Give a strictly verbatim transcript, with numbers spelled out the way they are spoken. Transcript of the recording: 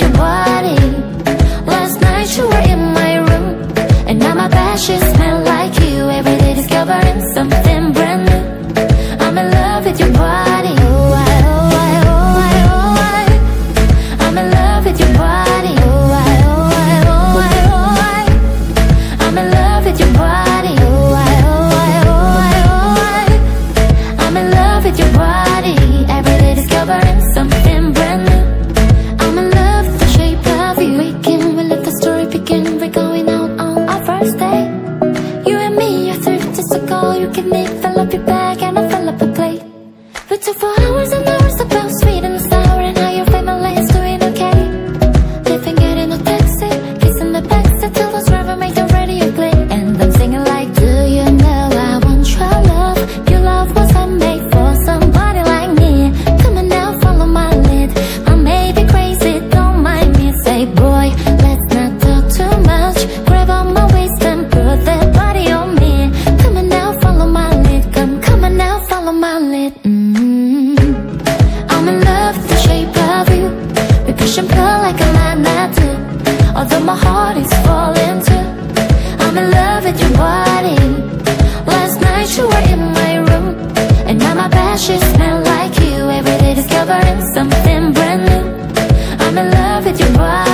your body. Last night you were in my room, and now my bed sheets smell like you. Every day discovering something brand new. I'm in love with your body. Oh, I, oh, I, oh, I, oh, I. I'm in love with your body. Oh, I, oh, I, oh, I, oh, I. I'm in love with your body. Oh, I, oh, I, oh, I, oh, I. I'm in love with your body. Every day discovering something brand new. I'm in love with the shape of you. Waking, we let the story begin. We're going out on our first date. You and me are thirty days ago. You give me, fill up your bag and I fill up the plate. We took four hours and hours about sweet and sour, and how your family is doing okay. Living, getting a taxi, kissing the backseat till the driver made the radio play. And I'm singing like, do you know I want your love? Your love was handmade for somebody like me. Come on now, follow my lead. I may be crazy, don't mind me. Say, boy, let's not talk too much. Grab on my waist and put that body on me. Come on now, follow my lead. Come, come on now, follow my lead. Mm-hmm. I'm in love with the shape of you. We push and pull like a magnet do. Although my heart is falling too. I'm in love with your body. Last night you were in my room, and now my bed sheets smell like you. Every day discovering something brand new. I'm in love with your body.